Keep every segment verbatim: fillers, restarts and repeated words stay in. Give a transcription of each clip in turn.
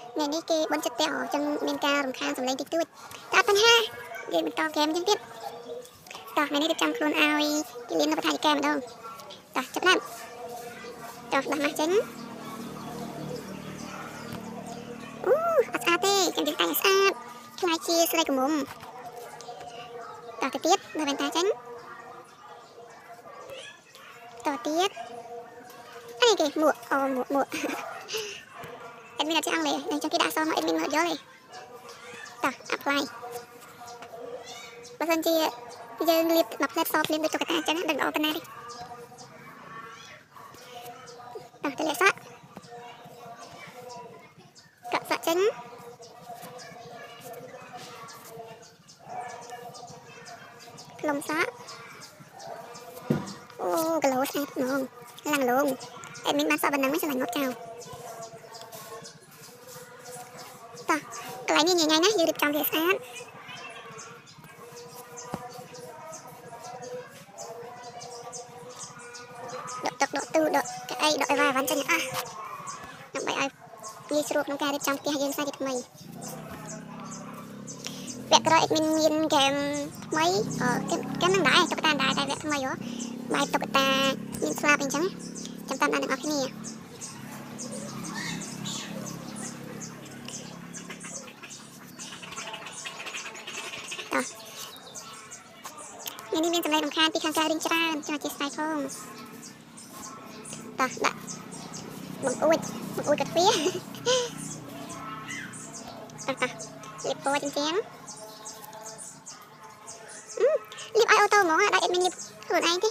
ngàyនេះគេបន់ចិត្តតែអញ្ចឹងមានការរំខានសម្លេងតិចតួចតែអត់បញ្ហាយើងបន្តហ្គេមអញ្ចឹងទៀតតោះថ្ងៃនេះរៀបចំខ្លួនឲ្យគេលៀននៅបឋាយិកាម្ដងតោះចាប់ដើមតោះដោះម៉ាស់ចេញអូអត់ស្អាតទេចាំយើងតែស្អាតខ្លាចជាស្រីកមុំតោះទៅទៀតនៅវ៉ែនតាចេញតោះទៀតអីគេមួកអូមួកមួកអេដមីនអត់ចេះអង់គ្លេសតែចង់គេដាក់អក្សរមកអេដមីនមើលអត់យល់ទេតោះ apply បើសិនជាយើងលាបមកផ្លែតសភ្លាមដូចតុក្កតាអញ្ចឹងដឹងល្អប៉ុណ្ណាទេតោះទៅលាបសក់កក់សក់ចេញខ្លុំសក់អូគីឡូស្អាតហ្មងឡើងលងអេដមីនបានសក់ប៉ុណ្ណឹងមិនឆ្លាញ់មកចោលតោះកន្លែងនេះញ៉ៃញ៉ៃណាយើងរៀបចំវាស្អាតដកទឹកដកទូដកកៅអីដកអីវ៉ាវ៉ាន់ចេញអស់ដើម្បីឲ្យងាយស្រួលក្នុងការរៀបចំផ្ទះយើងសាជាថ្មីវគ្គក្រោយអេដមីនមានហ្គេមថ្មីអឺហ្គេមហ្នឹងដែរតុក្កតាដែរតែវគ្គថ្មីហ៎បែបតុក្កតាមានស្លាបអីចឹងចាំតាមដល់អ្នកនរគ្នាតោះថ្ងៃនេះមានសម្លេងរំខានពីខាងក្រៅរៀងច្រើនចង់អធិស្ឋានផងតោះដាក់បង្អួចបង្អួចកាទ្វាតោះតោះលាបពណ៌ជាងលាបឲ្យអូតូហ្មងដាក់អេដមីនលាបខ្លួនឯងទេ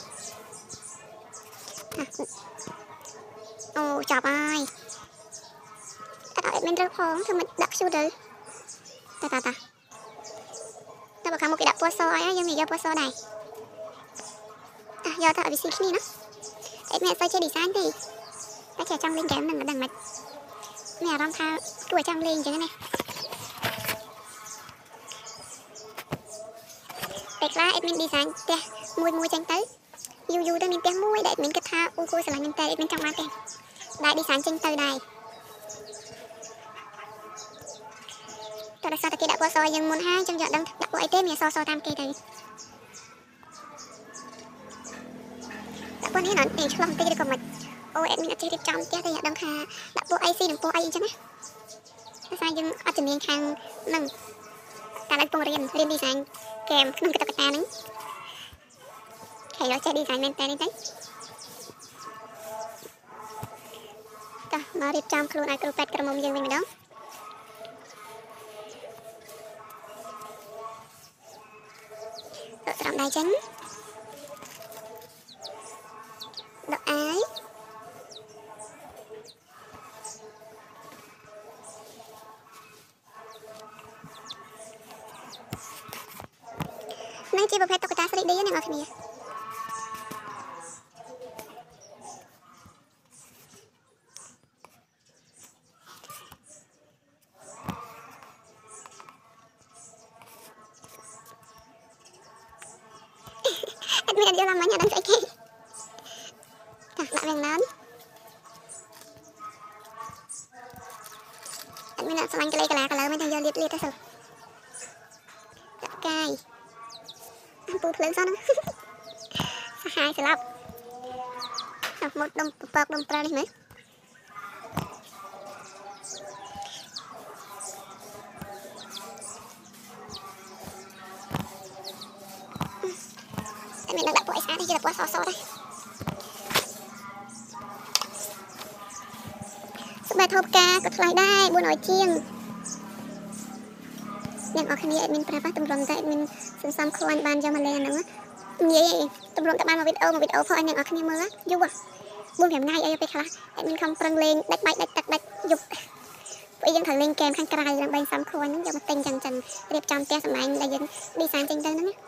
អូចាប់ហើយអត់ឲ្យអេដមីនរើផងធ្វើមិនដាក់ខ្ជូតទៅតោះតោះតោះតែបើខាងមុខគេដាក់ពណ៌សឲ្យយើងមានយកពណ៌សដែរតោះយកទៅឲ្យវាស៊ីគ្នាណាអេដមីនអត់សូវចេះ design ទេតែចេះចង់លេងហ្គេមហ្នឹងមិនដឹងមិនមានអារម្មណ៍ថាគួរឲ្យចង់លេងអញ្ចឹងណាពេលខ្លះអេដមីន design ផ្ទះមួយមួយចឹងទៅយូរយូរទៅមានផ្ទះមួយដែលអេដមីនគិតថាអូគួរស្រឡាញ់មែនតើអេដមីនចង់បានផ្ទះដែល design ចេញទៅដែរតើដោយសារតែគេដាក់ពណ៌សយើងមុនហើយចឹងយកដឹងដាក់ពណ៌អីទេមានអក្សរសតាមគេទៅដាក់ពណ៌នេះណានេះឆ្លោះបន្តិចឬក៏មិនអូអេដមីនអត់ចេះរៀបចំផ្ទះទេអត់ដឹងថាដាក់ពណ៌អីស៊ីនឹងពណ៌អីអញ្ចឹងណាដោយសារយើងអត់ជំនាញខាងហ្នឹងតែឡើងពងរៀនរៀន design ហ្គេមក្នុងតុក្កតាហ្នឹងហើយយកចេះ design មែនតើនេះទៅតោះមករៀបចំខ្លួនឲ្យគ្រូពេទ្យក្រមុំយើងវិញម្ដងដកស្រោមដៃចេញដកអាយនេះជាប្រភេទតុក្កតា 3D ណាអ្នកនរគ្នាអត់មានយកឡើងមកញ៉ាំដឹងស្អីគេចាដាក់វាណានអត់មានស្លាញ់កលេកាឡាកលើមិនថាយកលាបលាបទៅទៅដាក់កាយពូភ្លើងសោះហ្នឹងសាហាយស្លាប់អត់មកដុំពពកដុំប្រើនេះមើលតែមានដាក់ពណ៌អីស្អាតទេជាពណ៌សសដែរស្បែកធូបការក៏ថ្លៃដែរបួនរយជាងអ្នកនរគ្នាអេដមីនប្រាប់ថាតម្រុំតែអេដមីនសន្សំខ្លួនបានយកមកលេងអាហ្នឹងនិយាយតម្រុំតែបានមកវីដេអូមកវីដេអូផងឲ្យអ្នកនរគ្នាមើលយូរបួន 5ថ្ងៃអីពេលខ្លះអេដមីនខំប្រឹងលេងដាច់បាយដាច់ទឹកដាច់យប់ពួកយើងត្រូវលេងហ្គេមខាងក្រៅដើម្បីសំខ្លួនហ្នឹងយកមកទិញចឹងចឹងរៀបចំផ្ទះសម្បែងដែលយើង design ចេញទៅហ្នឹងណា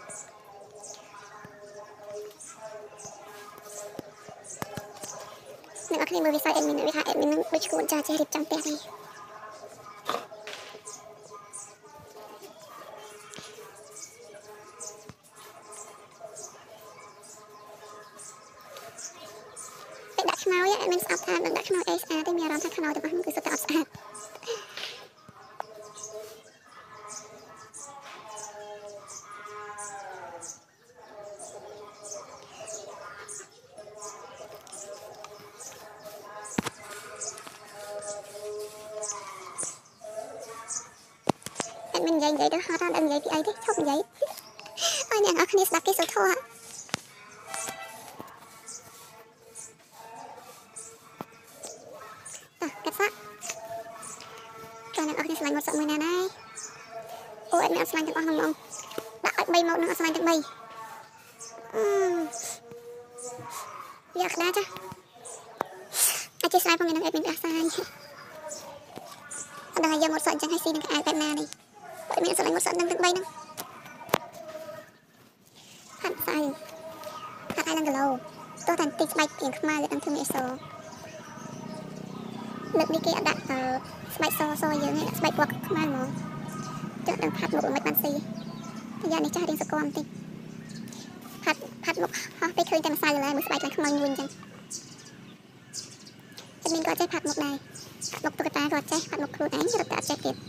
អ្នកនរគ្នាមើលវិស័យអេដមីនវាថាអេដមីននឹងដូចឈួនចាចេះរៀបចំផ្ទះវិញខ្មៅអេដមីនស្អាតថានឹងដាក់ខ្មៅអីស្អាតទេមានអារម្មណ៍ថាខ្មៅទាំងអស់ហ្នឹងគឺសុទ្ធតែអត់ស្អាតនិយាយទៅហត់អត់ដឹងនិយាយពីអីទេឈប់និយាយឲ្យអ្នកនរគ្នាស្ដាប់គេសូវធោះតោះកាត់សាក់តើអ្នកនរគ្នាឆ្លាញ់មកសាក់មួយណាណាអូអត់មានឆ្លាញ់ទាំងអស់ហ្នឹងហ្មងដាក់ឲ្យ3ម៉ូតនឹងអត់ឆ្លាញ់ទាំង3អឺយកក្តារចាអាចឆ្លាញ់ផងនឹងអត់មានប្រសាញអត់ដឹងឲ្យយកមកសក់អញ្ចឹងឲ្យស៊ីនឹងក្អែបែបណានេះអត់មានឆ្លាញ់មកសក់នឹងទាំង3ហ្នឹងហាត់ស្អីហាត់ឲ្យឡើងគីឡូទោះតែបន្តិចស្បែកពីខ្មៅនឹងធ្វើអីសលើកនេះគេអត់ដាក់ស្បែកសសយើងទេដាក់ស្បែកពណ៌ខ្មៅហ្មងចុះដល់ផាត់មុខមិនបានស៊ីតែយ៉ាងនេះចាស់រៀងសកមបន្តិចផាត់ផាត់មុខហោះពេលឃើញតែម្សៅឡើយមើលស្បែកឡើងខ្មៅមួយអញ្ចឹងតែមានគាត់ចេះផាត់មុខដែរផាត់មុខតុក្កតាគាត់ចេះផាត់មុខខ្លួនឯងរត់តែអត់ចេះទៀត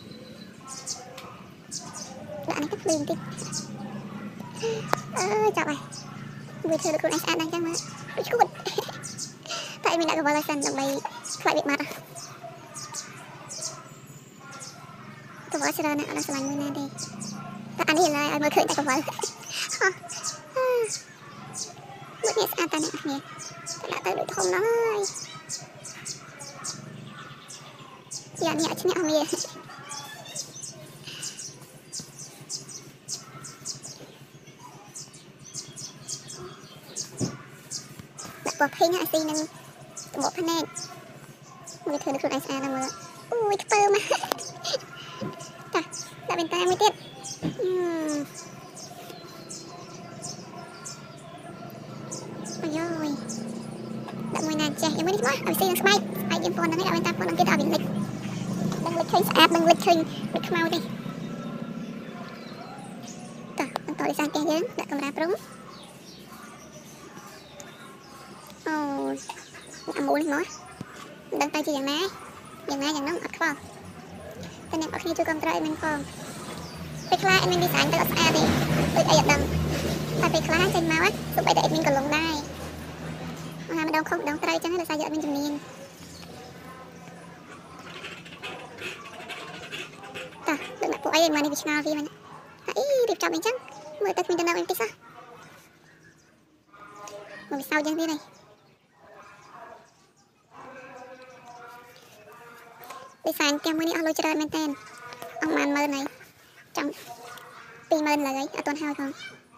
ដាក់នេះទៅភ្លឺបន្តិចអើយចាប់ហើយមួយធ្វើខ្លួនឯងស្អាតដែរអញ្ចឹងមើលដូចឈួតតែមានដាក់កវលឲ្យសិនដើម្បីខ្លាចវាបាត់កវលច្រើនណាស់អត់ឆ្លាញ់មួយណាទេតែអានេះឡើយឲ្យមើលឃើញតែកវលមើលនេះស្អាតតែអ្នកគ្នាតែដាក់ទៅដូចធំណាស់ហើយយ៉ាងនេះអត់ឈ្នះអស់មានដាក់ពណ៌ភេងឲ្យស៊ីនឹងត្បកភ្នែកមើលធ្វើខ្លួនឯងស្អាតណាស់មើលអូយខ្ពើមកតាដាក់វិញតាមួយទៀតអឺអាយយដាក់មួយណាចេះយ៉ាងមួយនេះមកឲ្យស៊ីនឹងស្បែកស្បែកយើងពណ៌ហ្នឹងដាក់វិញតាពណ៌ហ្នឹងគេទៅឲ្យវាលិចដឹងលិចឃើញស្អាតដឹងលិចឃើញដូចខ្មៅទេតោះបន្តឌីហ្សាញផ្ទះយើងដាក់កាមេរ៉ាប្រុងអូអាមូលនេះមកមិនដឹងទៅជាយ៉ាងណាយ៉ាងណាយ៉ាងហ្នឹងអត់ខ្វល់តែអ្នកនរគ្នាជួយគ្រប់គ្រងឲ្យមានផងពេលខ្លះអេមីនឌីហ្សាញទៅអត់ស្អាតទេដូចអីអត់ដឹងតែពេលខ្លះចេញមកទៅបីតែអេមីនកន្លងដែរមកហើយម្ដងខុសម្ដងត្រូវចឹងដោយសារយើងអត់មានជំនាញតោះដូចអ្នកពួកអីមកនេះវាឆ្ងល់វាមិញអីរៀបចំអីចឹងមើលទៅគ្មានដំណើរអីទេសោះមកវាសោតចឹងទៀតហើយឌីហ្សាញផ្ទះមួយនេះអស់លុយច្រើនមែនតើអស់ប្រហែលម៉ឺនហើយចង់ពីរម៉ឺនឡើយអត់ទាន់ហើយផង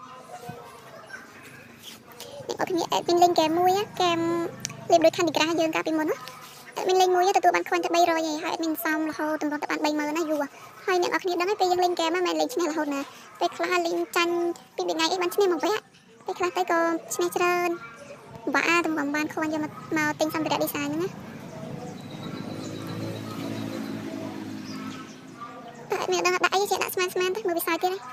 អ្នកអត់គ្នាអេដមីនលេងហ្គេមមួយហ្គេមលេងដូច Candy Crush យើងកាលពីមុនណាអេដមីនលេងមួយទទួលបាន coin តែ300ឯងហើយអេដមីនសំរហូតតម្រុំទៅបាន3ម៉ឺនណាយូរហើយអ្នកអត់គ្នាដឹងហើយពេលយើងលេងហ្គេមហ្នឹងមិនលេងឈ្នះរហូតណាពេលខ្លះលេងចាញ់ពីរថ្ងៃអីបានឈ្នះមកវគ្គពេលខ្លះទៅក៏ឈ្នះច្រើនបាក់តម្រុំបាន coin យកមកមកទិញសម្ភារៈឌីហ្សាញហ្នឹងណាតែមានដឹងដាក់អីចេះដាក់ស្មានស្មានទៅមើលវាសើចទៀតហ៎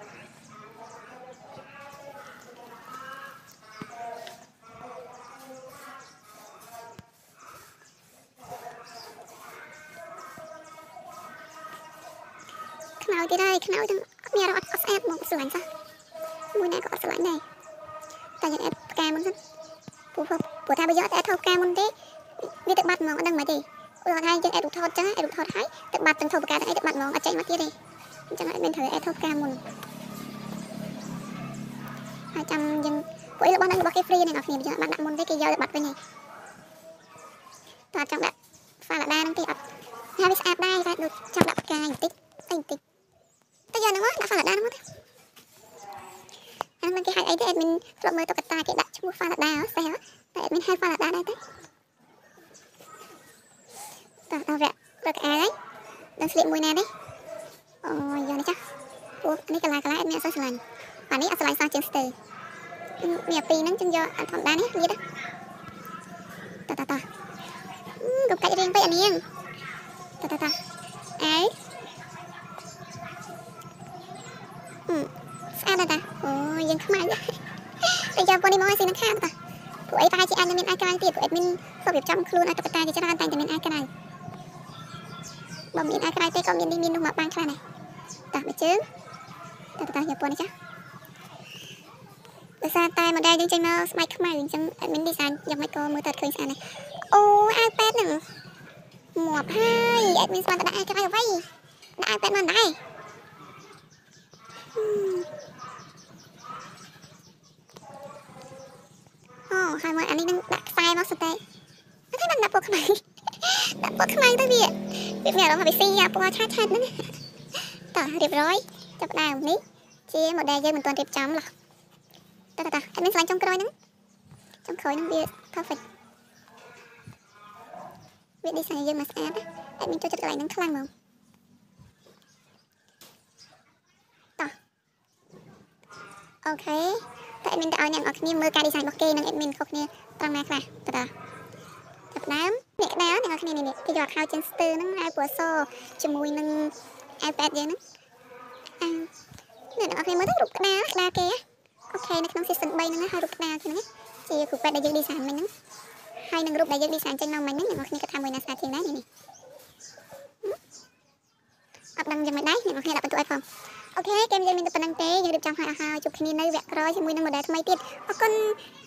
ខ្នើយទៀតហើយខ្នើយទាំងមានអត់អត់ស្អាតមកស្រឡាញ់សោះមួយណាក៏អត់ស្រឡាញ់ដែរតែយើងអេតផ្កាមុនសិនព្រោះព្រោះថាបើយកតែអេតថោផ្កាមុនទេវាទៅបាត់ហ្មងអត់ដឹងមិនទេឧទាហរណ៍ថាយើងអេតរូបថតចឹងអេតរូបថតហើយទៅបាត់ទាំងថោផ្កាទាំងអីទៅបាត់ហ្មងអត់ចេញមកទៀតទេអញ្ចឹងអត់មានត្រូវអេតថោផ្កាមុនហើយចាំយើងពួកអីរបស់ហ្នឹងរបស់គេ free អ្នកនរគ្នាយើងអត់បានដាក់មុនទេគេយកទៅបាត់វិញហើយតើចង់ដាក់ Falada ហ្នឹងទេអត់ហើយវាស្អាតដែរតែដូចចង់ដាក់ផ្កាបន្តិចបន្តិចតែយកហ្នឹងមកដាក់ Falada ហ្នឹងមកអាមិនគេហៅអីទេអេដមីនធ្លាប់មើលតុក្កតាគេដាក់ឈ្មោះ Falada ហ៎ស្អីហ៎តែអេដមីនហៅ Falada ដែរទេតោះដល់វគ្គរកអាយនឹងស្លៀកមួយណាទេអូយយកនេះចាពួកនេះកាឡាកាឡាអេដមីនអត់សូវឆ្លាញ់អានេះអត់ឆ្លាញ់សោះជាងស្ទើមានពីរហ្នឹងចឹងយកអត់ធម្មតានេះលាតតោះតោះតោះកុំកាច់រៀងពេកអានាងតោះតោះតោះអើអឺស្អាតតាអូយើងខ្មៅតែយកពណ៌នេះមកឲ្យស៊ីនឹងខាតតាពួកអីប្រហែលជាអាចមានអាចក្រៅទៀតពួកអេដមីនក៏រៀបចំខ្លួនឲ្យតុក្កតាជាច្រើនតែតែមានអាចក្រៅបើមានអាចក្រៅទេក៏មាននេះមាននោះមកបានខ្លះដែរតោះមួយជើងតោះតោះយកពណ៌នេះចាដោយសារតែ model យើងចេញមកស្បែកខ្មៅអញ្ចឹងអេដមីន design យ៉ាងម៉េចក៏មើលទៅឃើញស្អាតដែរអូអាវប៉ែតហ្នឹងងាប់ហើយអេដមីនស្មានតែដាក់អាវក្រៅអ្វីដាក់អាវប៉ែតមកដែរ Ồ, hai mươi anh ấy đang đặt sai vào state. Nó thấy mình đặt bộ không này. Đặt bộ không này tới việc. Việc mẹ đó mà bị xì à, bộ chat chat nữa. Tỏ điệp rồi. Chụp đào ní. Chia một đài dây mình toàn điệp chấm là. Ta ta ta, anh mình xoay trong cái đôi nữa. Trong khối nó bị perfect. Việc đi xài dây mà sát á. Anh mình cho chụp lại nó khăn mà. Tỏ. Ok. Tại admin đã ao nhận ở kia mơ ca design bọc kê nâng admin khóc nè tăng nạc là tờ tờ tập đám nè cái đá nè ở kia nè nè cái giọt hao trên stơ nâng ai của so cho mùi nâng ipad vậy nè à nè ở kia mới thích rụt cái đá là kê ok nè nâng season bay nâng hai rụt cái đá kia nè chỉ cục bẹt đại dương design mình nè hai nâng rụt đại dương design trên nông mình nè ở kia cái tham mùi nà xa thiên đá nè nè ập đăng dần mày đáy nè ở kia là bật tụ iPhone ok kem dây mình tập năng tế nhưng được trong hai hai chụp kia nơi vẹt rồi thì mùi nâng một đá thay tiết ở con